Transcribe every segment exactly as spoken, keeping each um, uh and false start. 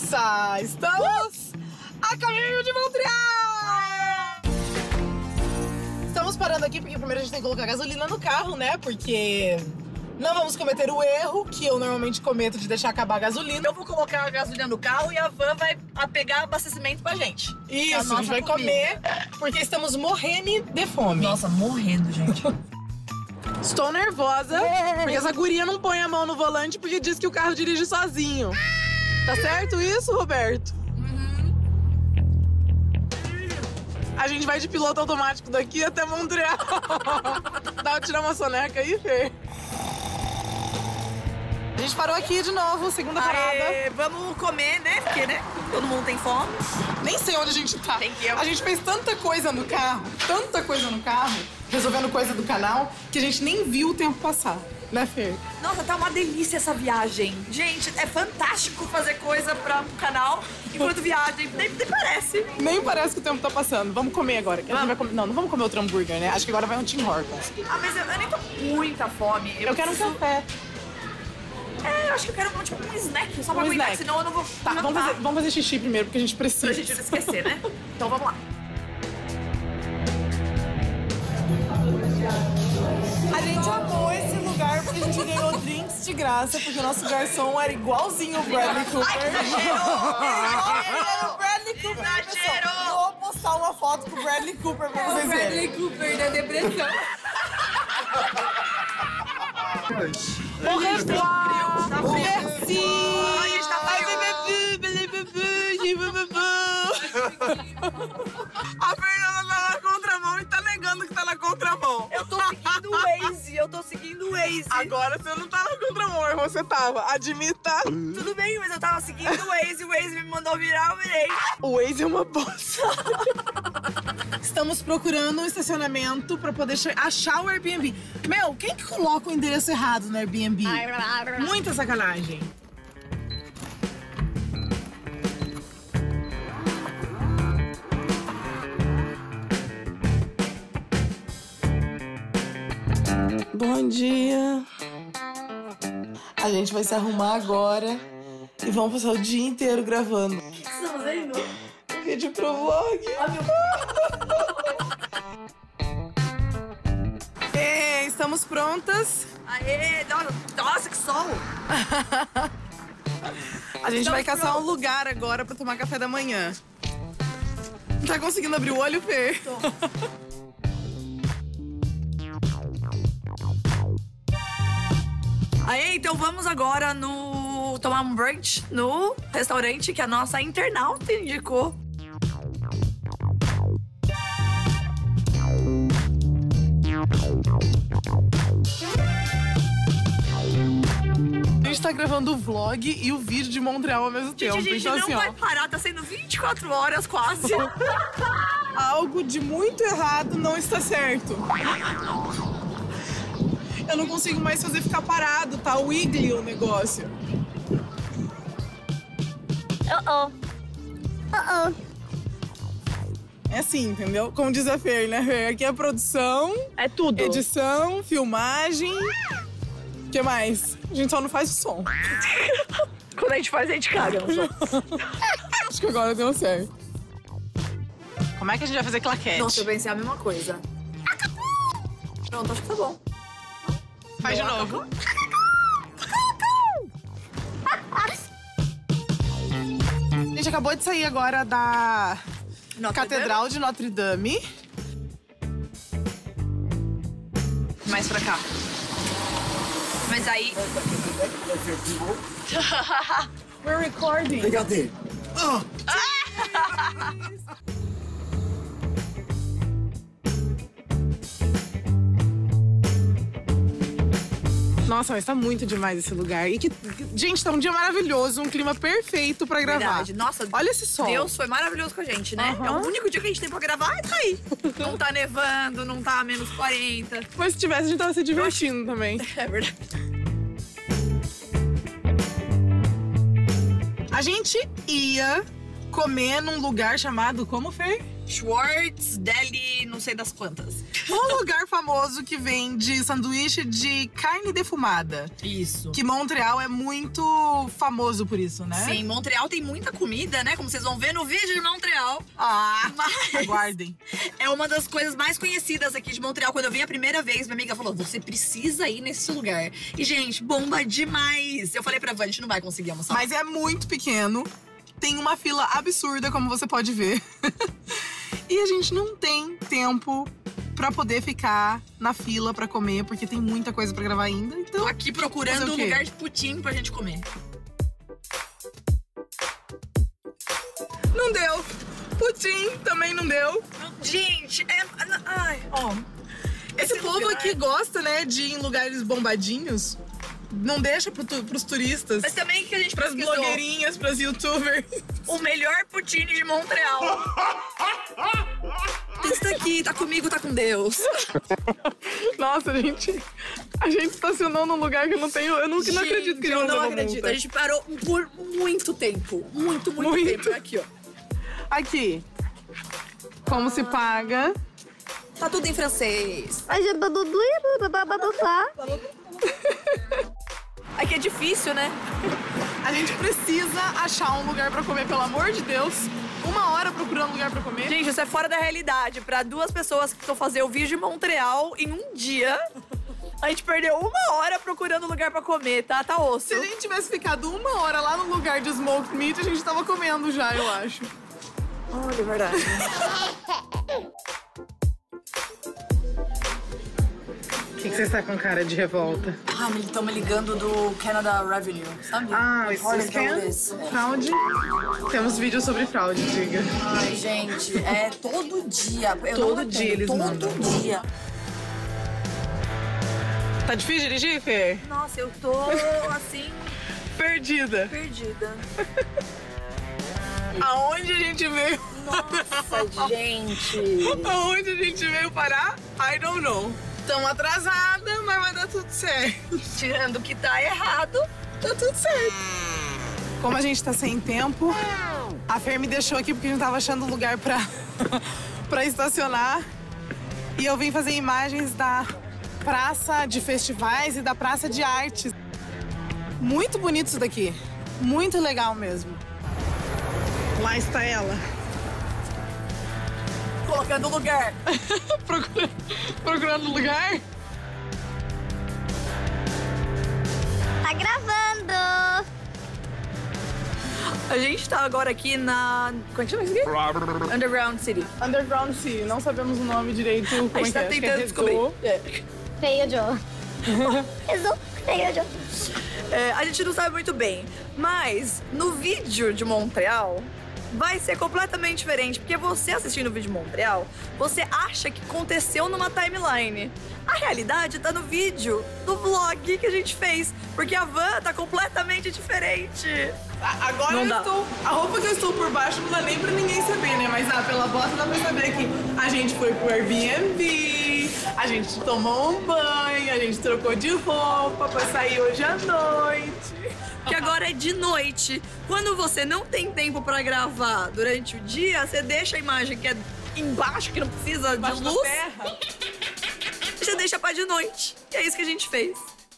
Nossa! Estamos a caminho de Montreal! Estamos parando aqui porque primeiro a gente tem que colocar gasolina no carro, né? Porque não vamos cometer o erro que eu normalmente cometo de deixar acabar a gasolina. Eu vou colocar a gasolina no carro e a van vai pegar abastecimento pra gente. Isso, a, a gente vai comida. comer porque estamos morrendo de fome. Nossa, morrendo, gente. Estou nervosa porque essa guria não põe a mão no volante porque diz que o carro dirige sozinho. Tá certo isso, Roberto? Uhum. A gente vai de piloto automático daqui até Montreal. Dá pra tirar uma soneca aí, Fê? A gente parou aqui de novo, segunda parada. Aê, vamos comer, né? Porque, né? Todo mundo tem fome. Nem sei onde a gente tá. Tem que eu. A gente fez tanta coisa no carro, tanta coisa no carro, resolvendo coisa do canal, que a gente nem viu o tempo passar. Né, Fê? Nossa, tá uma delícia essa viagem. Gente, é fantástico fazer coisa para o canal enquanto viagem. Nem, nem parece. Nem parece que o tempo tá passando. Vamos comer agora. Que a gente vai comer... Não, não vamos comer outro hambúrguer, né? Acho que agora vai um Tim Hortons. Ah, mas eu, eu nem tô com muita fome. Eu, eu quero preciso... um café. É, eu acho que eu quero tipo, um snack, só pra um aguentar, snack. senão eu não vou... Tá, não vamos tá. fazer, vamos fazer xixi primeiro, porque a gente precisa. Pra gente não esquecer, né? Então vamos lá. A gente amou esse lugar porque a gente ganhou drinks de graça, porque o nosso garçom era igualzinho o Bradley Cooper. Ai, que exagero! Ele era o Bradley Cooper. Exagero! Pessoal, vou postar uma foto com o Bradley Cooper pra vocês verem. Bradley Cooper da depressão. Au revoir! Merci! A gente tá A Fernanda tá na contramão e tá negando que tá na contramão. Eu tô seguindo o Waze, eu tô seguindo o Waze. Agora você não tá na contramão, mas você tava. Admita. Tudo bem, mas eu tava seguindo o Waze, o Waze me mandou virar, eu virei. O Waze é uma bosta. Estamos procurando um estacionamento pra poder achar o Airbnb. Meu, quem que coloca o endereço errado no Airbnb? Muita sacanagem. Bom dia. A gente vai se arrumar agora e vamos passar o dia inteiro gravando. O que você tá fazendo? Vídeo pro vlog. Ah, meu... Ei, estamos prontas. Aê, nossa, que sol! A gente Estamos vai caçar prontas. um lugar agora pra tomar café da manhã. Não tá conseguindo abrir o olho, Fê? Tô. Aí, então vamos agora no tomar um brunch no restaurante que a nossa internauta indicou. A gente tá gravando o vlog e o vídeo de Montreal ao mesmo Gente, tempo. a gente Então, não assim, vai ó, parar, tá sendo vinte e quatro horas quase. algo de muito errado não está certo. Eu não consigo mais fazer ficar parado, tá wiggly o negócio. Uh-oh. Uh-oh. É assim, entendeu? Como diz a Fer, né, Fer? Aqui é produção, É tudo. edição, filmagem. O que mais? A gente só não faz o som. Quando a gente faz, a gente caga. Acho que agora deu certo. Como é que a gente vai fazer claquete? Nossa, eu pensei a mesma coisa. Pronto, acho que tá bom. Faz de Boa, novo. A gente acabou de sair agora da Notre Catedral de Notre Dame. Mais pra cá. Mas aí... We're recording. Regardez. Oh. Nossa, mas tá muito demais esse lugar. E que, gente, tá um dia maravilhoso, um clima perfeito pra gravar. Verdade. Nossa, olha esse sol. Deus foi maravilhoso com a gente, né? Uhum. É o único dia que a gente tem pra gravar e tá aí. Não tá nevando, não tá a menos quarenta. Mas se tivesse, a gente tava se divertindo também. É verdade. A gente ia comer num lugar chamado, como, Fer? Schwartz Deli, não sei das quantas. Um lugar famoso que vende sanduíche de carne defumada. Isso. Que Montreal é muito famoso por isso, né? Sim, Montreal tem muita comida, né? Como vocês vão ver no vídeo de Montreal. Ah, Mas aguardem. é uma das coisas mais conhecidas aqui de Montreal. Quando eu vim a primeira vez, minha amiga falou, você precisa ir nesse lugar. E, gente, bomba demais. Eu falei pra Van, a gente não vai conseguir almoçar. Mas é muito pequeno. Tem uma fila absurda, como você pode ver. E a gente não tem tempo pra poder ficar na fila pra comer, porque tem muita coisa pra gravar ainda. Então, tô aqui procurando fazer o um quê? lugar de poutine pra gente comer. não deu. Pudim também não deu. Gente, é... Ai, ó. Esse, Esse povo lugar- aqui gosta, né, de ir em lugares bombadinhos. Não deixa pro tu, pros turistas. Mas também que a gente Pras pesquisou blogueirinhas, pras youtubers. o melhor poutine de Montreal. Esse daqui, tá comigo, tá com Deus. Nossa, gente. A gente estacionou num lugar que eu não tenho. Eu não, não acredito que eu não não levou acredito. multa. A gente parou por muito tempo. Muito, muito, Muito. tempo. Aqui, ó. Aqui. Como se paga? Tá tudo em francês. Aqui é difícil, né? A gente precisa achar um lugar pra comer, pelo amor de Deus. Uma hora procurando lugar pra comer. Gente, isso é fora da realidade. Pra duas pessoas que precisam fazer o vídeo de Montreal em um dia, a gente perdeu uma hora procurando lugar pra comer, tá? Tá osso. Se a gente tivesse ficado uma hora lá no lugar de smoked meat, a gente tava comendo já, eu acho. Olha, é verdade. O que, que você está com cara de revolta? Ah, eles estão me ligando do Canada Revenue, sabe? Ah, Olha isso que é é isso. fraude? Temos vídeos sobre fraude, diga. Ai, gente, é todo dia. Eu Todo não dia eles Todo mandam. dia. Tá difícil dirigir, Fê? Nossa, eu tô, assim, Perdida. perdida. Aonde a gente veio? Nossa, gente. Aonde a gente veio parar? I don't know. Tamo atrasada, mas vai dar tudo certo. Tirando que tá errado. Tá tudo certo. Como a gente tá sem tempo, a Fer me deixou aqui porque a gente tava achando lugar pra, pra estacionar. E eu vim fazer imagens da praça de festivais e da praça de artes. Muito bonito isso daqui. Muito legal mesmo. Lá está ela. Colocando lugar. Procura- procurando lugar. Tá gravando! A gente tá agora aqui na... Como é que chama isso aqui? Underground City. Underground Sea. Não sabemos o nome direito. Como A é gente que é? tá Acho que é tentando descobrir. Rezô. É. Feio, Joe. Rezou, feio, Joe. É, a gente não sabe muito bem, mas no vídeo de Montreal vai ser completamente diferente, porque você assistindo o vídeo de Montreal, você acha que aconteceu numa timeline. A realidade tá no vídeo do vlog que a gente fez, porque a van tá completamente diferente. A- Agora Não eu dá. estou. A roupa que eu estou por baixo não dá nem pra ninguém saber, né? Mas ah, pela bota dá pra saber que a gente foi pro Airbnb, a gente tomou um banho, a gente trocou de roupa pra sair hoje à noite. Que agora é de noite. Quando você não tem tempo pra gravar durante o dia, você deixa a imagem que é embaixo, que não precisa Embaixo de da luz, terra. e você deixa pra de noite. E é isso que a gente fez.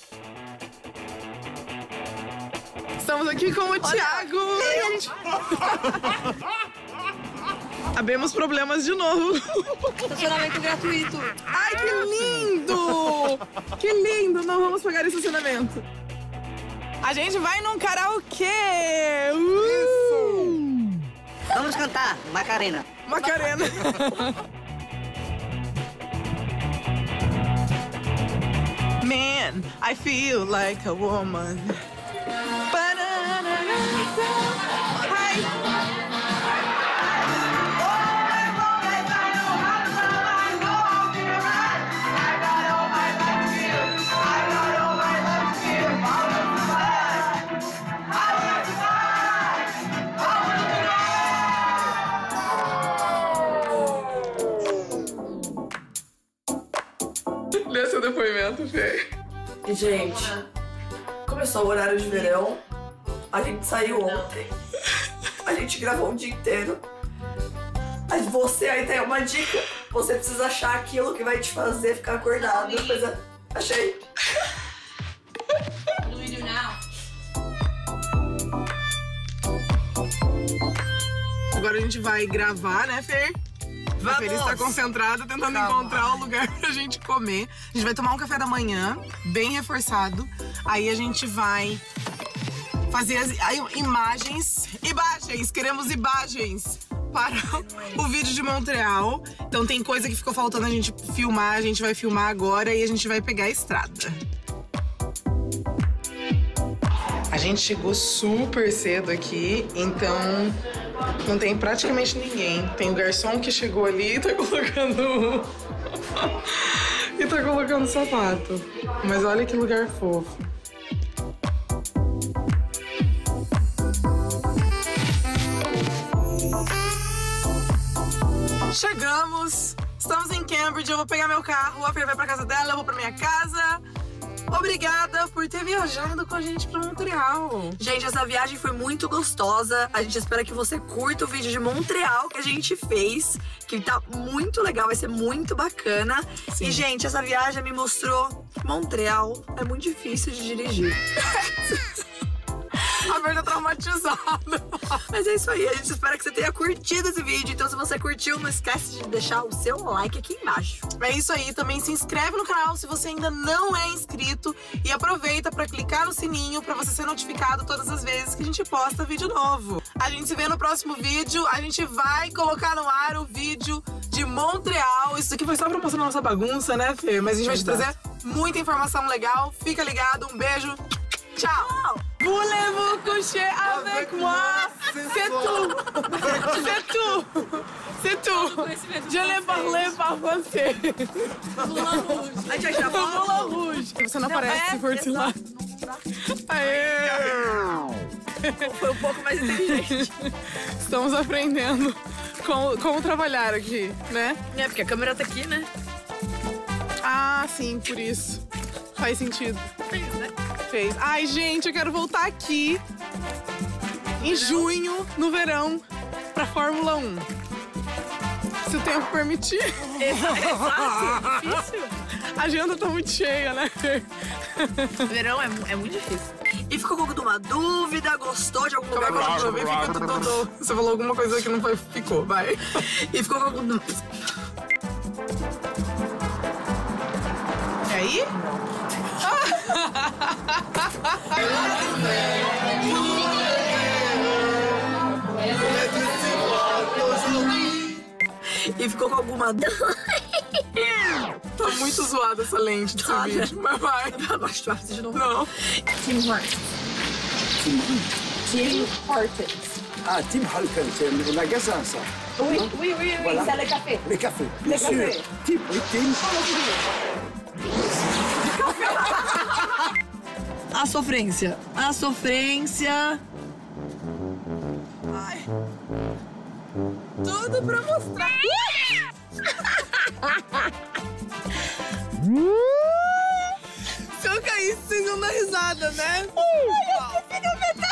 Estamos aqui com o Thiago. Abemos problemas de novo. Estacionamento gratuito. Ai, que lindo! Que lindo! Não vamos pagar estacionamento. A gente vai num karaokê! Uh! Vamos cantar Macarena. Macarena. Man, I feel like a woman. Hi. Dê seu depoimento, Fê. E, gente, começou o horário de verão. A gente saiu ontem. A gente gravou o dia inteiro. Mas você aí tem uma dica. Você precisa achar aquilo que vai te fazer ficar acordado. Depois eu... Achei. What do we do now? Agora a gente vai gravar, né, Fer? A Fer está concentrada tentando Calma. encontrar o lugar pra gente comer. A gente vai tomar um café da manhã, bem reforçado. Aí a gente vai fazer as imagens. Imagens! Queremos imagens para o vídeo de Montreal. Então tem coisa que ficou faltando a gente filmar. A gente vai filmar agora e a gente vai pegar a estrada. A gente chegou super cedo aqui, então não tem praticamente ninguém. Tem o garçom que chegou ali e tá colocando... e tá colocando sapato. Mas olha que lugar fofo. Chegamos! Estamos em Cambridge, eu vou pegar meu carro, a Fer vai pra casa dela, eu vou pra minha casa. Obrigada por ter viajado com a gente pra Montreal. Gente, essa viagem foi muito gostosa. A gente espera que você curta o vídeo de Montreal que a gente fez, que tá muito legal, vai ser muito bacana. Sim. E, gente, essa viagem me mostrou que Montreal é muito difícil de dirigir. A Fer tá traumatizada. Mas é isso aí, a gente espera que você tenha curtido esse vídeo. Então se você curtiu, não esquece de deixar o seu like aqui embaixo. É isso aí, também se inscreve no canal se você ainda não é inscrito. E aproveita pra clicar no sininho pra você ser notificado todas as vezes que a gente posta vídeo novo. A gente se vê no próximo vídeo, a gente vai colocar no ar o vídeo de Montreal. Isso aqui foi só pra mostrar a nossa bagunça, né, Fer? Mas a gente vai te trazer muita informação legal. Fica ligado, um beijo. Ciao. Voulez-vous coucher avec moi? C'est tout. C'est tout. C'est tout. Je l'ai parlé par français. Moulin Rouge. A gente vai gravar Moulin Rouge. Você não, não aparece se for de lá. Aê! Foi um pouco mais inteligente. Estamos aprendendo como, como trabalhar aqui, né? É, porque a câmera tá aqui, né? Ah, sim, por isso. Faz sentido. Fez, né? Fez. Ai, gente, eu quero voltar aqui em junho, no verão, pra Fórmula um. Se o tempo permitir. Exato, difícil. A agenda tá muito cheia, né? Verão é, é muito difícil. E ficou com alguma dúvida? Gostou de algum lugar? Calma, calma, calma, fica tudo. Você falou alguma coisa que não foi, ficou, vai. E ficou com algum... E aí? E ficou com alguma dúvida? Tá muito zoada essa lente desse Tá, vídeo, mas vai. Abaixa de novo. Não. Tim Hortons. Tim Hortons. Ah, Tim Hortons, c'est le magasin, ça. Oui, oui, oui, oui, Voilà. c'est le café. Les cafés, bien Les sûr. cafés. Tim, oui, Tim. A sofrência. A sofrência. Ai. Tudo pra mostrar. Se eu caísse, vocês iam dar risada, né? Ai, eu esqueci de aumentar.